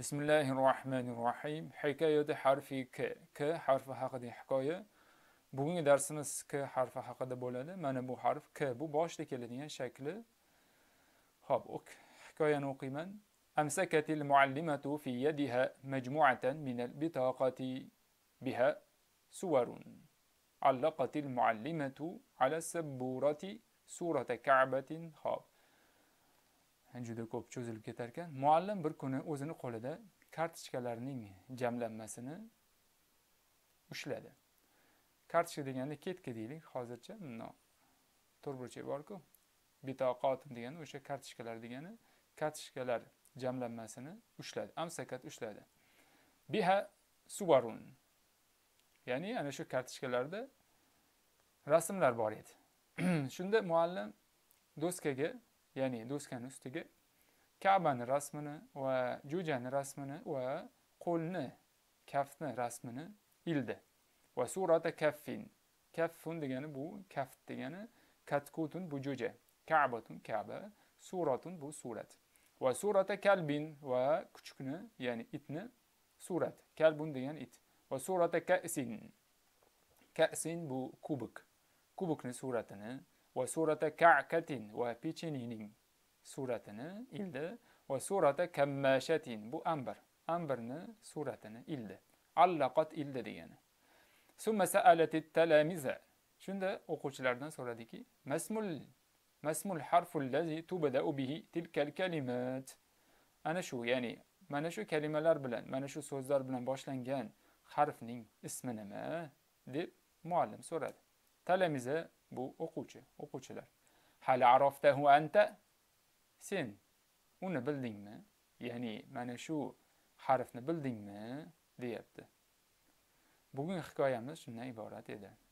Bismillahirrahmanirrahim. Hikoyada harfi K. K harfi haqida hikoya. Bugungi darsimiz K harfi haqida bo'ladi. Mana bu harf K. Bu boshda keladigan shakli. Xo'p, hikoyani o'qiyman. Amsakatil muallimatu fi yadiha majmu'atan min al-bitaqati biha suwarun. Allaqatil muallimatu ala sabburati surata ka'batin. Xo'p. Juda ko'p cho'zilib ketar ekan. Muallim bir kuni o'zini qo'lida kartochkalarning jamlanmasini ushladi. Kartochka deganda ketki deylik, hozircha to'rtburchak bor-ku. Bitoqatim degani o'sha kartochkalar degani, kartochkalar jamlanmasini ushladi. Amsakat ushladi. Biha suwarun. Ya'ni ana shu kartochkalarda rasmlar bor edi. Shunda muallim doskaga, ya'ni doskani ustiga Ka'bani rasmini va jo'jani rasmini va qo'lni, kaftni rasmini ildi. Va surata kaffin. Kaffun degani bu kaft degani, katkutun bu jo'ja. Ka'batun Ka'ba, suratun bu surat. Va surata kalbin va kuchukni, ya'ni itni surat. Kalbun degani it. Va surata ka'sin. Ka'sin bu kubik. Kubikni suratini va surata ka'katin va pechenining suratini ildi va surata kammashatin bu ambar. Ambarni suratini ildi. Allaqat ildi degani. Summa sa'alatit talamiza. Shunda o'quvchilardan so'radiki, masmul harful lazi tubda'u bihi tilkal kalimat. Ana shu, ya'ni mana shu kalimalar bilan, mana shu so'zlar bilan boshlangan harfning ismi nima deb muallim so'radi. Talamiza bu o'quvchilar. Hal araftahu anta? Sen uni bildingmi? Ya'ni mana shu harfni bildingmi deyapti. Bugun hikoyamiz shundan iborat edi.